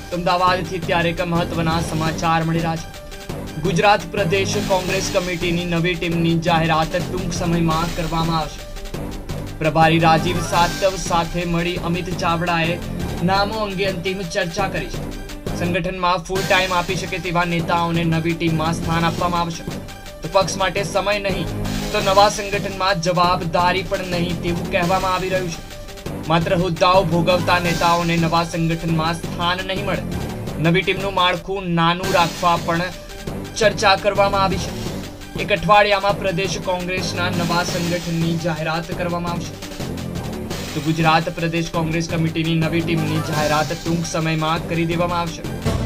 અમદાવાદથી ત્યારે કે મહત્વના સમાચાર મળી રહ્યા છે। ગુજરાત પ્રદેશ કોંગ્રેસ કમિટીની નવી ટીમની જાહેરાત ટૂંક સમયમાં કરવામાં આવશે। પ્રભારી રાજીવ સાતવ સાથે મળી અમિત ચાવડાએ નામો અંગે અંતિમ ચર્ચા કરી છે। સંગઠનમાં ફૂલ ટાઈમ આપી શકે તેવા નેતાઓને નવી ટીમમાં સ્થાન આપવામાં આવશે। તો પક્ષ માટે સમય નહીં તો નવા સંગઠનમાં જવાબદારી પણ નહીં તેવું કહેવામાં આવી રહ્યું છે। मात्र हुद्दाओ भोगवता नेताओने नवा संगठनमां स्थान नहीं मळे। नवी टीमनुं माळखुं नानुं राखवा पण चर्चा करवामां आवी छे। एक अठवाडियामां प्रदेश कोंग्रेसना नवा संगठननी जाहेरात करवामां आवशे। तो गुजरात प्रदेश कोंग्रेस कमिटीनी नवी टीमनी जाहेरात टूंक समयमां करी देवामां आवशे।